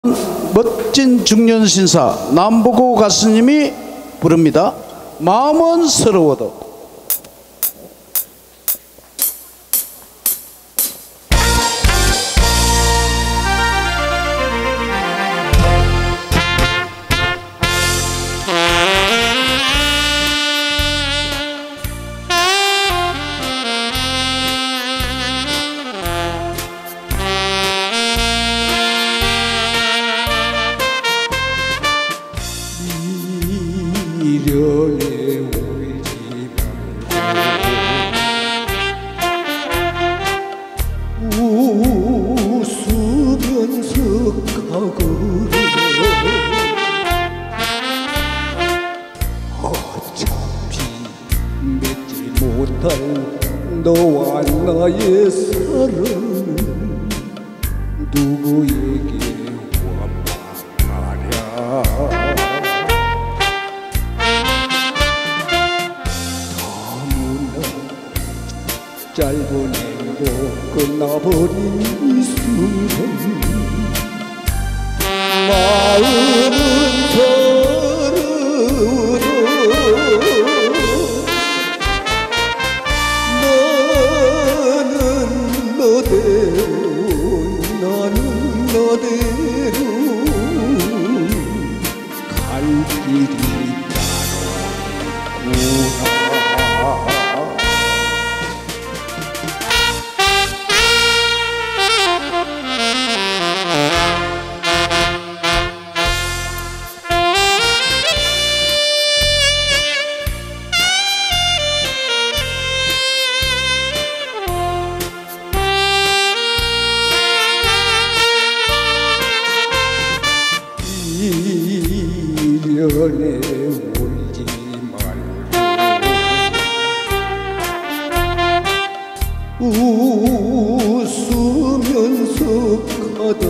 멋진 중년 신사 남보고 가수님이 부릅니다. 마음은 서러워도. 미련에 울지 말고 웃으면서 가거라. 어차피 맺지 못할 너와 나의 사랑은 누구에게 원망하랴. 짧은 행복 끝나버린 이 순간 마음은 서러워도 너는 너대로 나는 나대로 갈 길이 따로 있구나. 미련에 울지 말고 웃으면서 가다.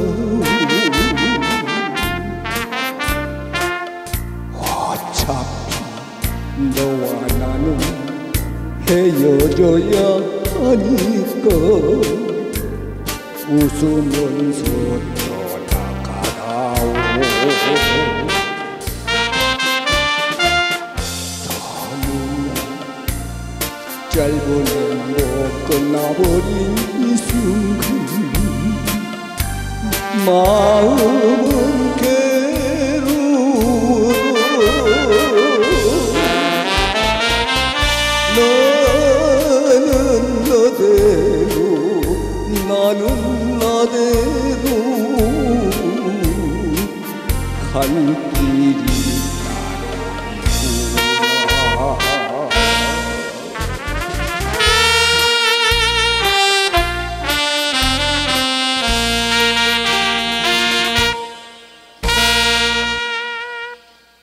어차피 너와 나는 헤어져야 하니까 웃으면서 떠나가다오. 짧은 행복 끝나버린 이 순간 마음은 괴로워도 너는 너대로 나는 나대로 갈 길이